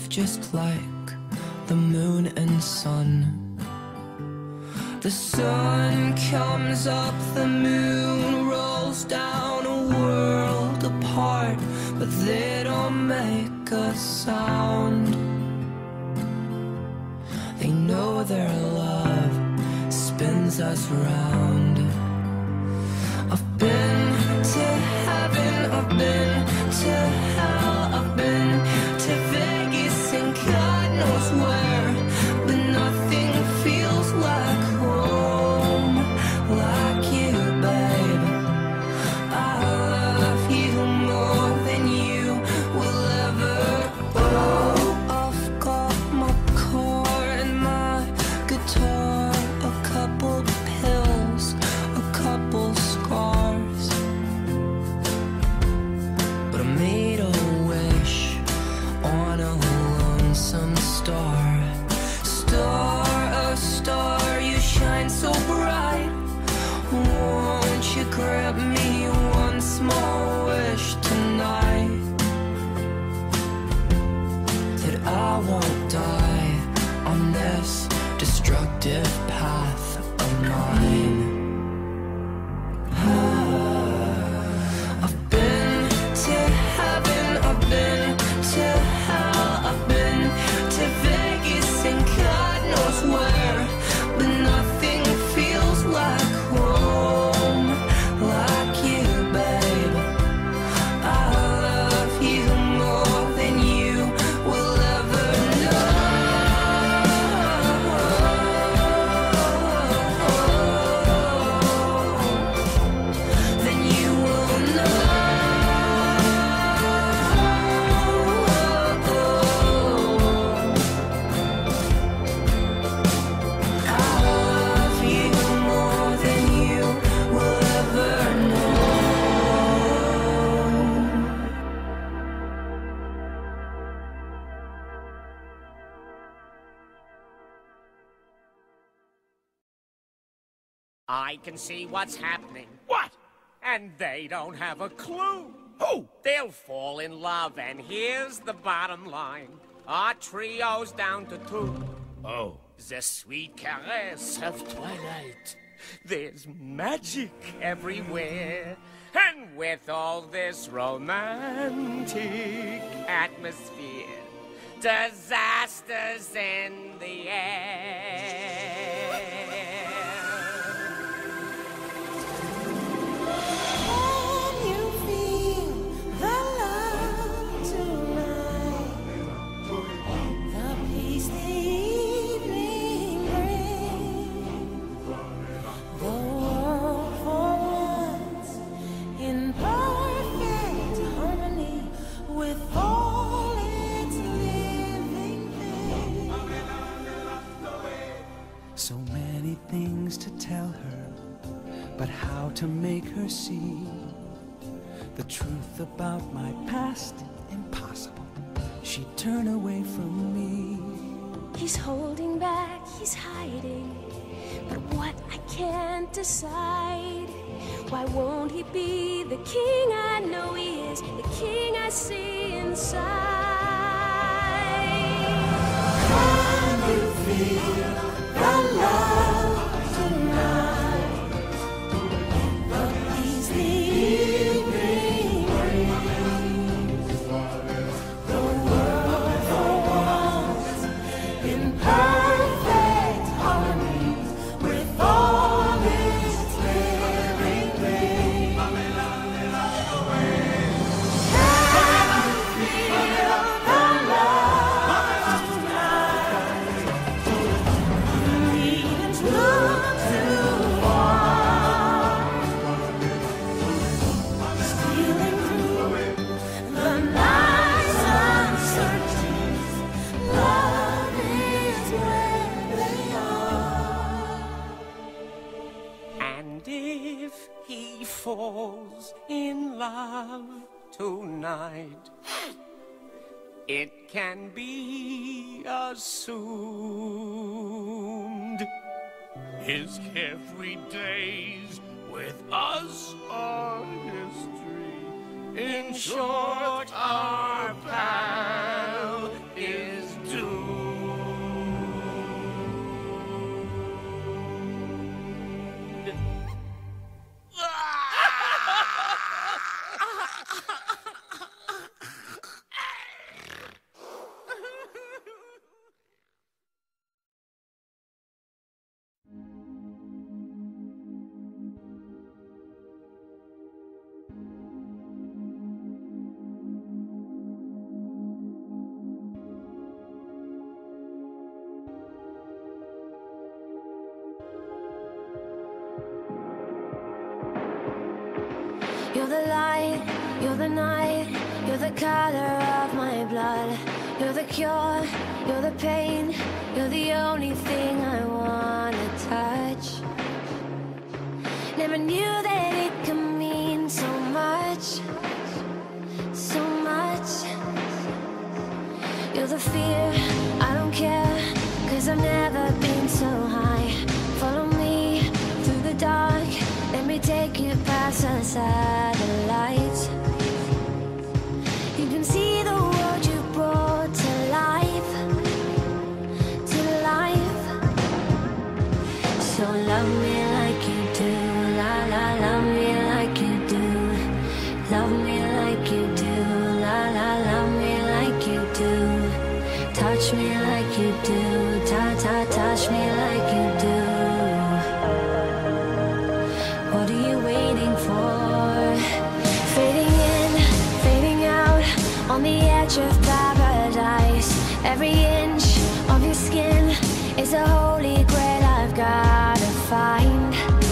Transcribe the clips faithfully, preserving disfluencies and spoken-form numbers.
life just like the moon and sun. The sun comes up, the moon rolls down, a world apart, but they don't make a sound. They know their love spins us round. I've been to heaven, I've been to hell, I've been to Vegas and God knows where, but nothing feels like home, like you, babe. I love you more than you will ever. Oh, I've got my car and my guitar, a couple pills, a couple scars, but I made a wish on a lonesome star. Star, a star, you shine so bright. Won't you grant me one small wish tonight? That I won't die on this destructive path of mine. I've been to heaven, I've been to hell, I've been to Vegas and God knows where, but nothing feels like home, like you, babe. I love you more than you will ever know, than you will know. I love you more than you will ever know. I can see what's happening. What? And they don't have a clue. Who? They'll fall in love, and here's the bottom line. Our trio's down to two. Oh. The sweet caress of twilight. There's magic everywhere. And with all this romantic atmosphere, disasters in the air. Can you feel the love tonight? The peace the evening brings. The world for once in perfect harmony with all its living things. So many things to tell her, but how to make her see the truth about my past? Impossible. She'd turn away from me. He's holding back, he's hiding, but what I can't decide. Why won't he be the king I know he is, the king I see inside? Can you feel the love tonight? The peace the evening brings. The world for once in perfect harmony with all its living things. Can you feel the love tonight? You needn't look too far. Stealing through the night's uncertainties, love is where they are. And if he falls in love tonight, it can be assumed His carefree days with us are history. In short, our pal is the color of my blood. You're the cure, you're the pain. You're the only thing I wanna touch. Never knew that it could mean so much, so much. You're the fear, I don't care, 'cause I've never been so high. Follow me through the dark, let me take you past the satellites. You can see the world you brought to life, to life. So love me like you do, la la, love me like you do. Love me like you do, la la, love me like you do. Touch me like you do, ta ta, touch me like you do. What are you waiting for? Fading in, fading out, on the edge of paradise. Every inch of your skin is a holy grail I've gotta find.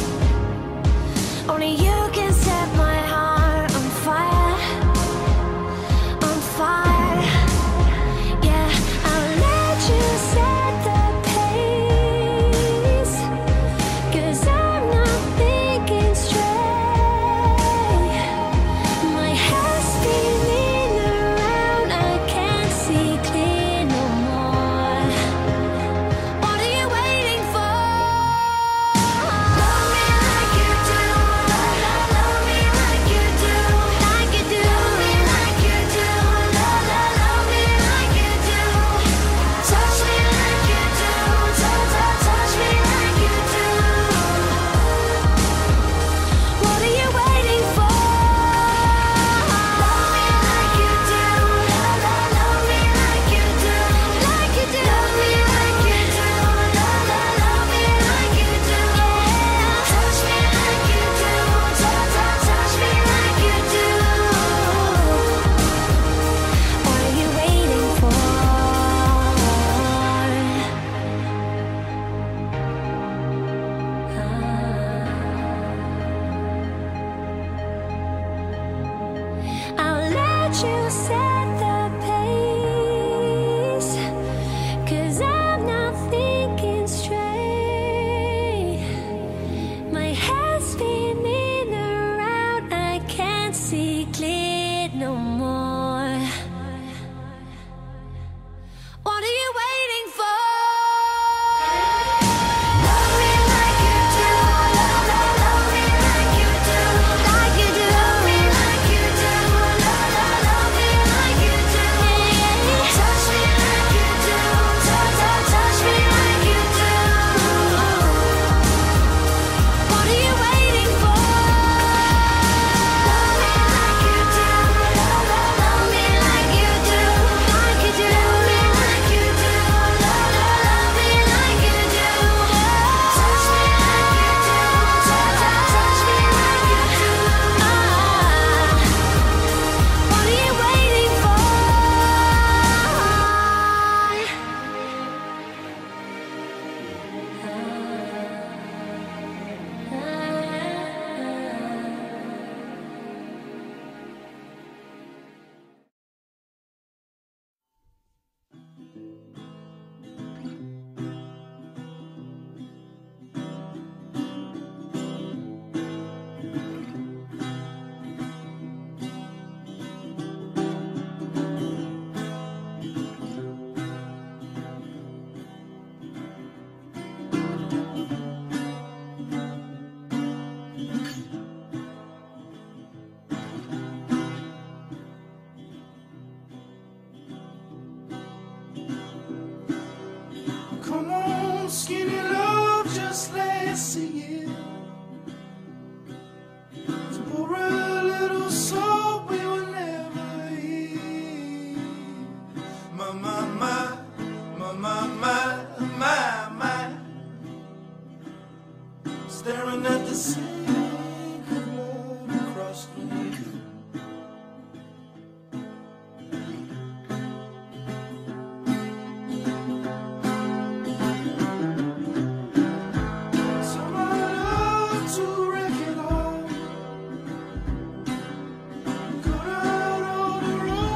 Only you can set my heart on fire, on fire. Yeah, I'll let you set the pace, 'cause I'm not thinking straight. My head's spinning around, I can't see clear no more. What are you waiting for? Love me like you do, love, love, love me like you do, like you do. Love me like you do, love, love, love me like you do. Touch me like you do, touch, touch, touch me like you do. What are you waiting for? Love me like you do, love, love, love me like you do, like you do. Love me like you do, love, love, love me like you do. Touch me like you do, touch, touch, touch me like you do. What are you waiting for? I'll let you set the pace, 'cause I'm not thinking straight. My head's spinning around, I can't see clear no more. What are you waiting for? Love me like you do, love, love, love me like you do, like you do. Love me like you do, love, love, love me like you do. Touch me like you do, touch, touch, touch me like you do. What are you waiting for? Love me like you do, love, love, love me like you do, like you do. Love me like you do, love, love, love me like you do. Touch me like you do, touch, touch, touch me like you do. What are you waiting for? Come on, skinny love, just let's sing it. To pour a little soul we will never hear. My, my, my, my, my, my, my, my. Staring at the sink of love across the way. Cut out all the road.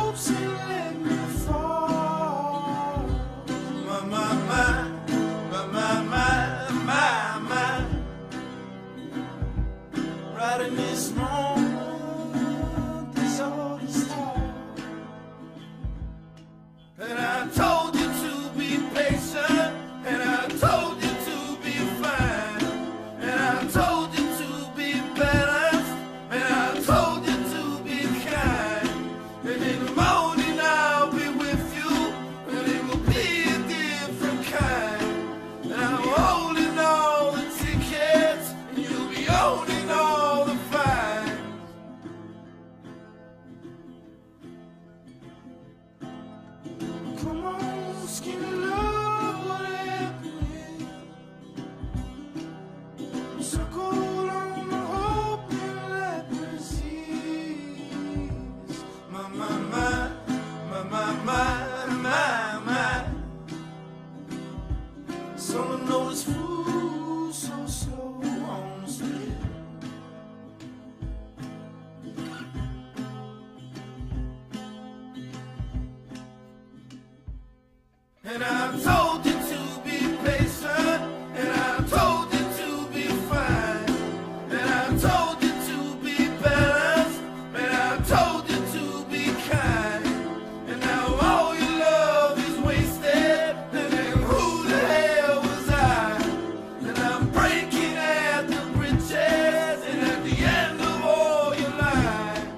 And I told you to be patient, and I told you to be fine, and I told you to be balanced, and I told you to be kind. And now all your love is wasted, and then who the hell was I? And I'm breaking at the bridges, and at the end of all your lies.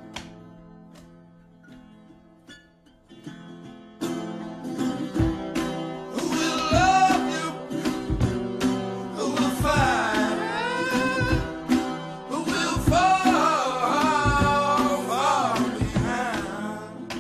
Who will love you? Who will fight? Who will fall, fall behind?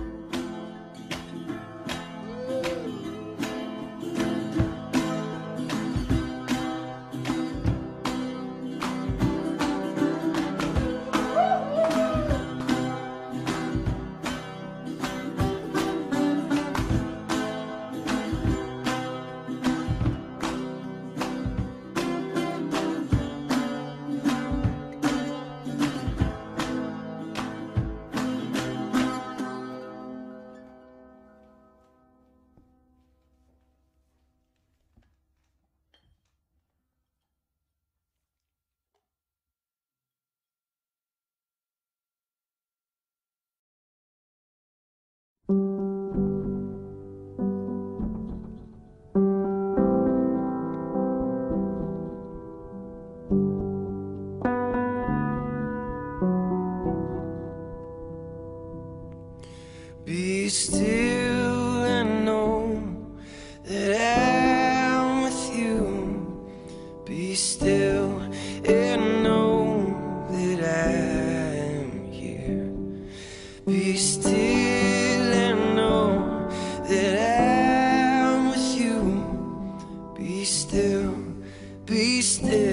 Be still and know that I'm with you. Be still and know that I'm here. Be still and know that I'm with you. Be still, be still.